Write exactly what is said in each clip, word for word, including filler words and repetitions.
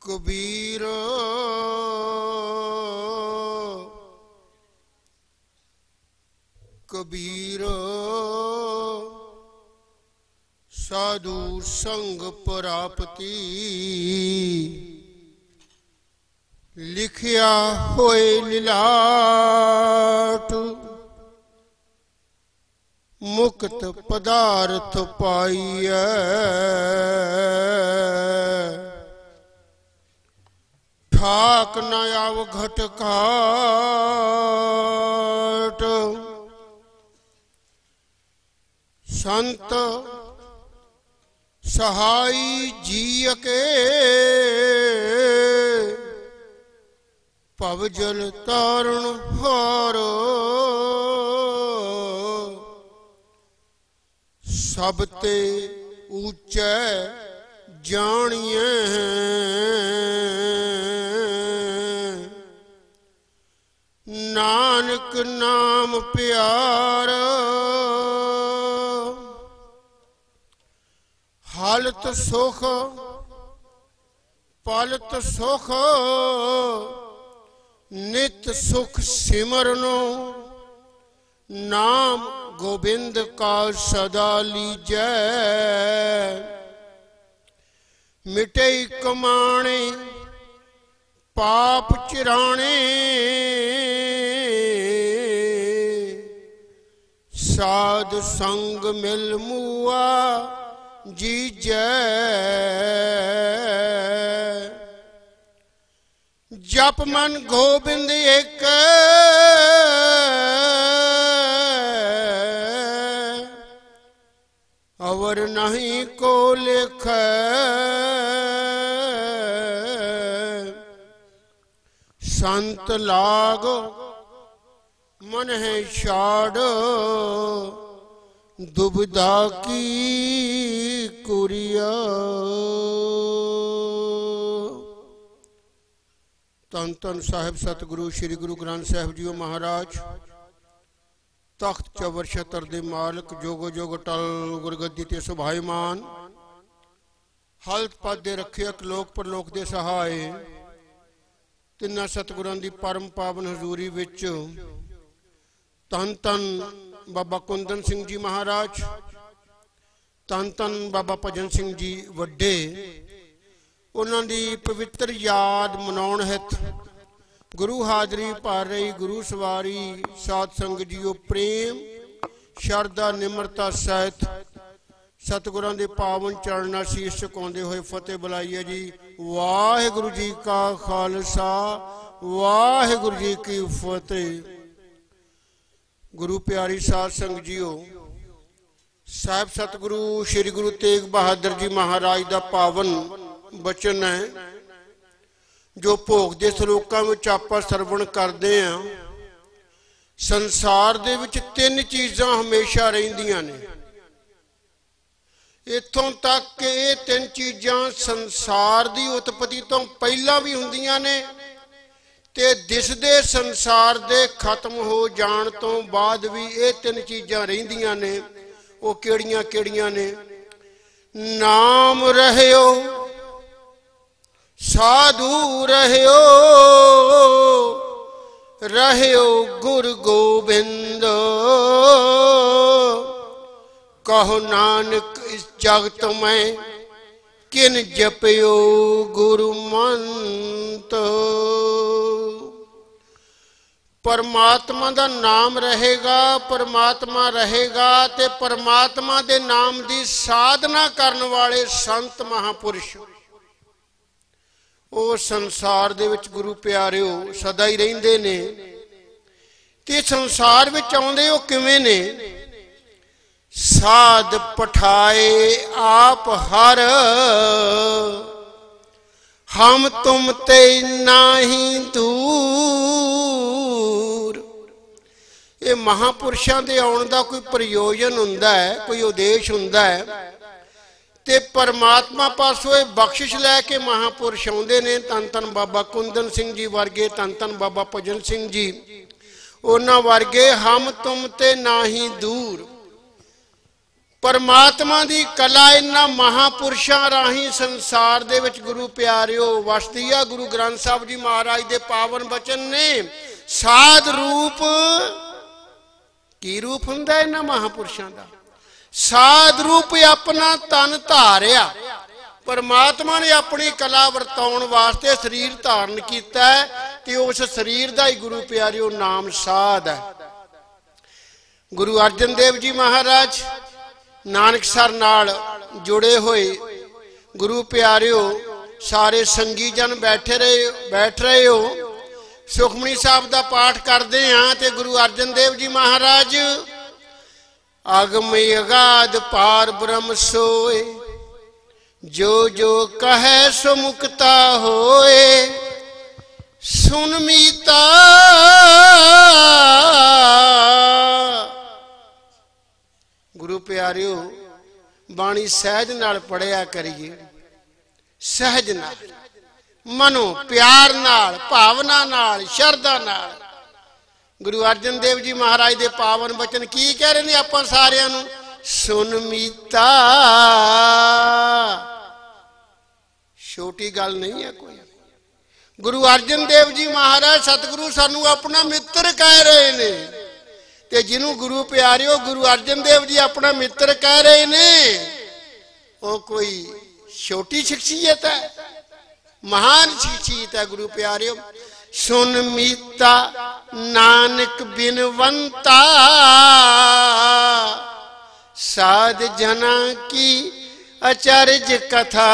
कबीर कबीर साधु संग प्राप्ति लिखिया होए लीलाट मुक्त पदार्थ पाइए ठाक न आव घट काट संत सहाई जी के भवजल तारण हार सबते ऊंचे जानिए नानक नाम प्यार हालत सुख पालत सुख नित सुख सिमरनो नाम गोबिंद का सदा लीजै मिटे कमाणे पाप चिराणे साध संग मिल मुआ जी जय जप मन गोबिंद एक अवर नहीं को लिख संत लाग मन है छाड़ दुविधा की कुरिया। धन धन साहिब सतगुरु श्री गुरु ग्रंथ साहिब जी महाराज तख्त चवर छतर दे मालक जोगो जोग टल गुरगद्दी ते सुभाईमान हल्त पद दे रखियक लोक परलोक दे सहाय तिन्ना सतगुरां दी परम पावन हजूरी विच धन धन बाबा कुंदन सिंह जी महाराज धन धन बाबा भजन सिंह जी वड्डे उन्हां दी पवित्र याद मनाउण हित गुरु हाजरी भर रही गुरु सवारी साध संग जीओ प्रेम शरदा निमरता सहित सतगुरां दे पावन चरणा शीश झुकाउंदे होए फतेह बुलाइए जी। वाहिगुरु जी का खालसा वाहिगुरु जी की फतेह। गुरु प्यारी साध संग जीओ साहिब सतगुरु श्री गुरु तेग बहादुर जी महाराज का पावन बचन है जो भोग के सलोकां विच आपां सरवण करते हैं। संसार दे विच तीन चीज़ां हमेशा रहिंदियां ने इत्थों तक कि ये तीन चीज़ां संसार की उत्पत्ति तो पहला भी हुंदियां ने ते दिसदे संसार दे खत्म हो जाण तो बाद भी ये तीन चीज़ां रहिंदियां ने। वो केड़ियां केड़ियां ने नाम रहियो साधु रहियो रहियो गुरु गोबिंद कहो नानक इस जगत में किन जपियो गुरु मंत। परमात्मा का नाम रहेगा परमात्मा रहेगा ते परमात्मा दे नाम की साधना करने वाले संत महापुरुष वो संसार दे विच गुरु प्यारिओ सदा ही रहिंदे ने। ते संसार विच आउंदे ओ किवें ने साध पठाए आप हर हम तुम ते नाही दूर। ये महापुरुषों के आउण दा कोई प्रयोजन हुंदा है कोई उद्देश हुंदा है ते परमात्मा पासों बख्शिश लैके महापुरुष आउंदे ने। धन धन बाबा कुंदन सिंह जी वर्गे धन धन बाबा भजन सिंह जी उन्हां वर्गे हम तुम ते नाही दूर। परमात्मा दी कला इन्हां महापुरुषां राही संसार दे विच गुरु प्यारिओ वसदी आ। गुरु ग्रंथ साहिब जी महाराज दे पावन बचन ने साध रूप की रूप हुंदा इन्हां महापुरुषां दा। साध रूप अपना तन धारिया। परमात्मा ने अपनी कला वरताउण वास्ते शरीर धारण कीता है ते उस शरीर दा ही गुरु प्यारिओ नाम साध है। गुरु अर्जन देव जी महाराज नानकसर नाल जुड़े हुए गुरु प्यारिओ सारे संगी जन बैठे रहे बैठ रहे हो। सुखमनी साहब का पाठ करते हाँ तो गुरु अर्जन देव जी महाराज अगम अगाध पार ब्रह्म सोए जो जो कहे सो मुक्ता होए सुन मीता गुरु प्यारिओ बाणी सहज नाल पढ़िया करिए। सहज नाल मनो प्यार नाल भावना नाल शरदा नाल। गुरु अर्जन देव जी महाराज दे पावन बचन की कह रहे हैं आपां सारियां नूं सुन मीता। छोटी गल नहीं है कोई। गुरु अर्जन देव जी महाराज सतगुरु सानू अपना मित्र कह रहे ने ते जिन्हों गुरु प्यारिओ गुरु अर्जन देव जी अपना मित्र कह रहे ने वो कोई छोटी शख्सियत है, महान शख्सियत है। गुरु प्यारिओ सुन मीता नानक बिनवंता साध जना की अचरज कथा।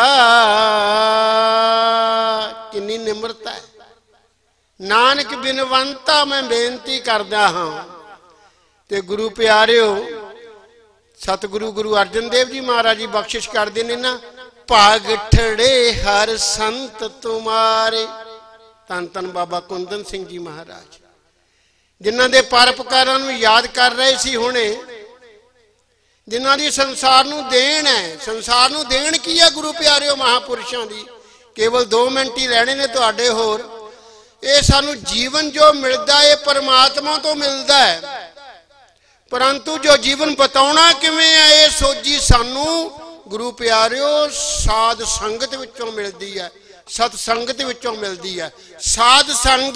कितनी निम्रता है। नानक बिनवंता मैं बेनती करदा हाँ ते गुरु प्यारिओ सतगुरु गुरु अर्जन देव जी महाराज जी बख्शिश करते ने ना भाग ठड़े हर संत तुम्हारे। धन धन बाबा कुंदन सिंह जी महाराज जिन्हां दे परोपकारां नूं याद कर रहे सी हुणे, जिन्हां दी संसार नूं देन है। संसार नूं देन की है गुरु प्यारिओ महापुरुषां दी। केवल दो मिनट ही रहने ने तुहाडे होर। ये सानू जीवन जो मिलता है परमात्मा तो मिलता है, परंतु जो जीवन बताउणा किवें है ये सोझी सानू गुरु प्यारिओ साध संगत विचों मिलती है, सत संगत विचों मिलती है। साध संग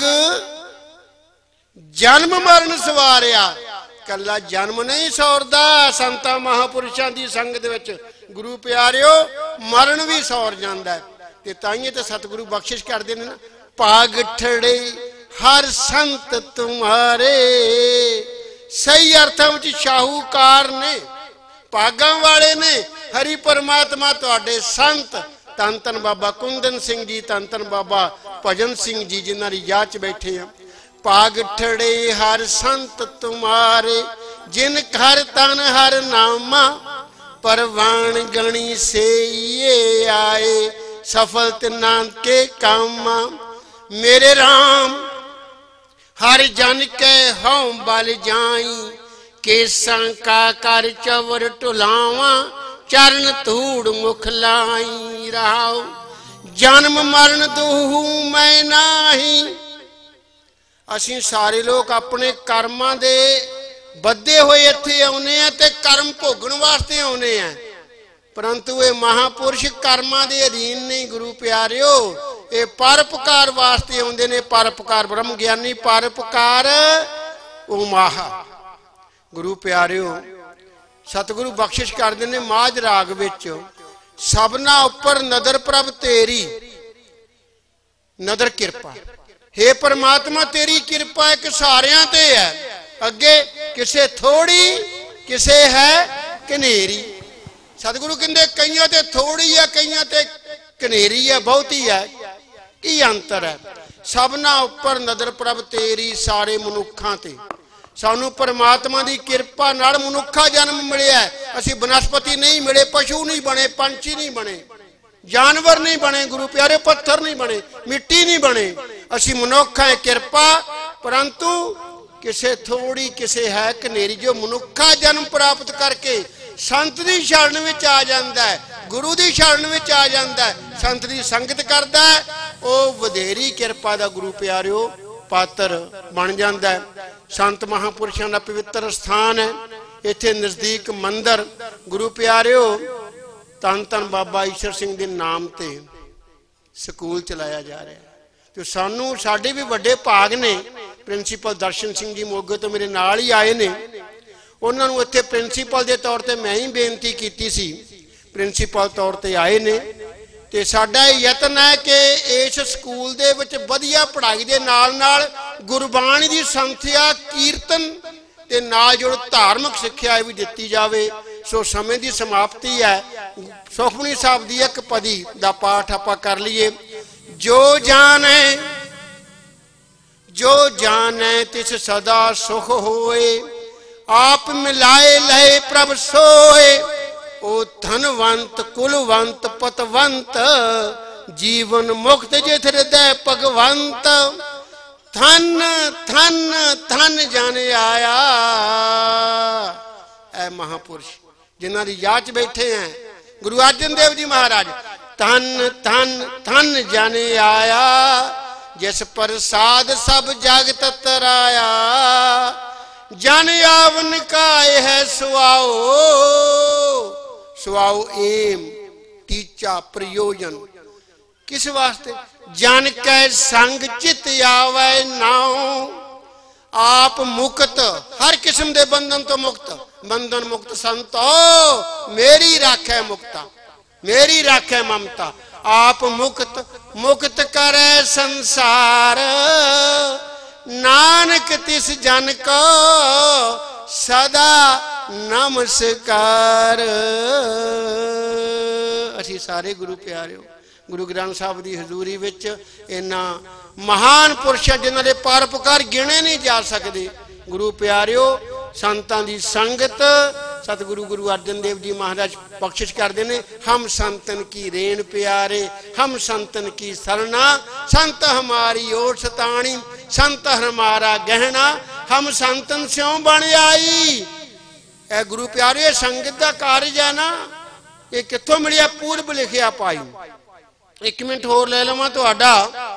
जन्म मरण सवारिया। कला जन्म नहीं सौरदा संतां महापुरुषां दी संगत विच गुरु प्यारिओ मरण भी सौर जांदा है। ते ताइए ते सतगुरु बख्शिश करदे ने ना भाग ठड़े हर संत तुम्हारे। सही अर्थां विच शाहूकार ने, भागां वाले ने। हरि परमात्मा तुहाडे संत धन धन बाबा कुंदन सिंह जी, धन धन बाबा भजन सिंह जी जिन्हां दी याद च बैठे हैं। भाग ठड़े हर संत तुम्हारे जिन हर तन हर नामा परवान गणी से ये आए सफल तिना के कामा। मेरे राम हर जन के हों बल जाई केसा का कर चवर टुलावा चरण धूड़ मुख लाई रहाओ। जन्म मरण दूहू मैं नाही। असीं सारे लोग अपने कर्मां दे बद्धे हुए इत्थे आउणे आ ते कर्म भोगण वास्ते आउणे आ, परंतु ये महापुरुष कर्मां दे अधीन नहीं। गुरु प्यारिओ ये परोपकार वास्ते आउंदे ने। परोपकार ब्रह्म ज्ञानी परोपकार उमाहा। गुरु प्यारिओ सतगुरु बख्शिश करदे ने माझ राग विच सबना उपर नदर प्रभ तेरी नदर किरपा। हे परमात्मा तेरी किरपा एक सारियां ते है, अगे किसे थोड़ी किसे है कनेरी। सतगुरु कहंदे कईयां ते थोड़ी है कईयां ते कनेरी है, बहुती है। की अंतर है? सबना उपर नदर प्रभ तेरी। सारे मनुखां ते सानू परमात्मा की किरपा नाल मनुखा जन्म मिलिया। असीं बनस्पति नहीं मिले, पशु नहीं बने, पंछी नहीं बने, जानवर नहीं बने, गुरु प्यारे पत्थर नहीं बने, मिट्टी नहीं बने। असीं मनुख है किरपा, परंतु किसे थोड़ी किसे है कनेरी। जो मनुखा जन्म प्राप्त करके संत की शरण में आ जाता है, गुरु की शरण में आ जाता है, संत की संगत करता है, वह वधेरी किरपा का गुरु प्यारिओ पात्र बन जाता है। संत महापुरुषों का पवित्र स्थान है। इत्थे नज़दीक मंदिर गुरु प्यारिओ धन धन बाबा ईश्वर सिंह के नाम ते स्कूल चलाया जा रहा है। तो सानू साडे भी वड्डे भाग ने। प्रिंसीपल दर्शन सिंह जी मोगे तो मेरे नाल ही आए ने। उन्हां नूं इत्थे प्रिंसीपल के तौर पर मैं ही बेनती की सी, प्रिंसीपल तौर पर आए ने। तो साडा यतन है कि इस स्कूल दे विच वधिया पढ़ाई दे नाल नाल गुरबाणी की संथ्या कीर्तन ते नाल जो धार्मिक सिक्ख्या भी दिती जाए। सो समय की समाप्ति है। सुखमनी साहब की एक पदी का पाठ आपां कर लीए। जो जाने जो जाने तिस सदा सुख होए, आप मिलाए लहे प्रभ सोए। ओ धनवंत कुलवंत पतवंत, जीवन मुक्त जित हृदय भगवंत। धन धन धन जन आया। ऐ महापुरुष जिन्हां दी याद बैठे हैं गुरु अर्जन देव जी महाराज। धन धन धन जन आया, जिस प्रसाद सब जग तराया। जन आवन काए है सुआओ, सुआओ एम टीचा प्रयोजन। किस वास्ते? जन कै संग चित आवे नाओ। आप मुक्त, हर किस्म के बंधन तो मुक्त। बंधन मुक्त संतो मेरी राखै मुक्ता, मेरी राखै ममता। आप मुक्त मुक्त करे संसार, नानक तिस जन को सदा नमस्कार। असी सारे गुरु प्यारे गुरु ग्रंथ साहब की हजूरी विच इन्हां महान पुरुषां जिन्हां दे परोपकार गिणे नहीं जा सकते। गुरु प्यारिओ संतां दी संगत सतगुरु गुरु अर्जन देव जी महाराज बख्शिश करते हैं। हम संतन की रेण प्यारे, हम संतन की सरना। संत हमारी ओर सताणी, संत हमारा गहना। हम संतन स्यों बन आई। ए गुरु प्यारे संगत का कारज है ना, ये कित्थों मिलिया? पूर्व लिखिया पाई। एक मिनट होर ले लवां तुहाडा।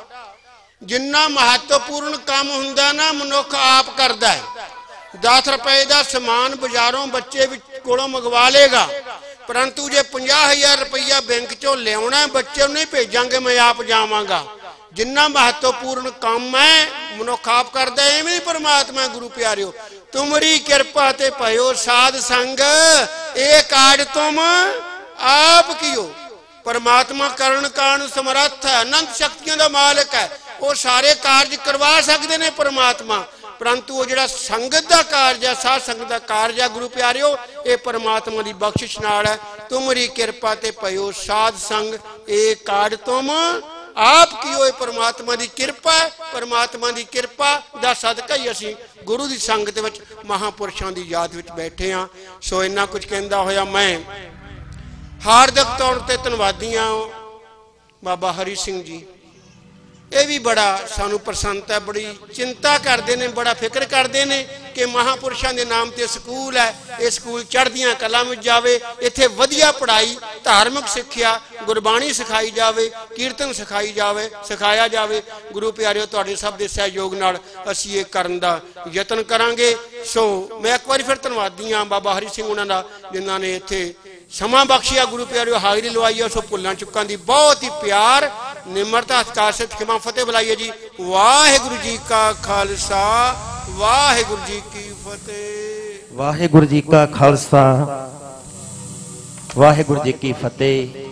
जिन्ना महत्वपूर्ण काम हुंदा ना मनुख आप करदा है। दस रुपए का समान बाजारों बच्चे कोलों मंगवा लेगा, परंतु जे पचास हजार रुपया बैंक चो लिया बच्चे नहीं भेजांगे, मैं आप जावांगा। जिन्ना महत्वपूर्ण काम है मनुख आप करदा है, इवें परमात्मा। गुरु प्यारिओ तुमरी कृपा ते भयो साध संग, ए काज तुम आप कियो। परमात्मा करण कान समर्थ है, अनंत शक्तियों का मालिक है। वो सारे कार्य करवा सकते हैं परमात्मा, परंतु वो जिहड़ा संगत का कार्य है, साध संगत का कार्य है गुरु प्यारिओ, ये परमात्मा की बख्शिश नाल है। तुमरी कृपा ते पयो साध संग, ये कार्य तुम आप कियो। परमात्मा की कृपा है। परमात्मा की कृपा का सदका ही असीं गुरु की संगत विच महापुरुषों की याद विच बैठे हाँ। सो इन्ना कुछ कहंदा होया मैं हार्दिक तौर पर धन्नवादी हाँ बाबा हरि सिंह जी। ये भी बड़ा सानू पसंद है, बड़ी चिंता करते हैं, बड़ा फिक्र करते हैं कि महापुरुषों के नाम से स्कूल है, ये स्कूल चढ़दियां कलां में जावे, इत्थे वधिया पढ़ाई धार्मिक सिक्ख्या गुरबाणी सिखाई जावे, कीर्तन सिखाई जावे सिखाया जावे। गुरु प्यारिओ तुहाडे सब के सहयोग नाल असीं ये करन दा यतन करांगे। सो मैं एक बार फिर धन्नवादी हाँ बाबा हरि सिंह उन्हां दा, जिन्हां ने इत्थे समा बख्शिया गुरु प्यारिओ हाज़री लवाई है। सो भुल्लां चुक्कां दी बहुत ही प्यार निमरता हत्कार से खिमा फतेह बुलाइए जी। वाहिगुरु जी का खालसा वाहिगुरु जी की फतेह। वाहिगुरु जी का खालसा वाहिगुरु जी की फतेह।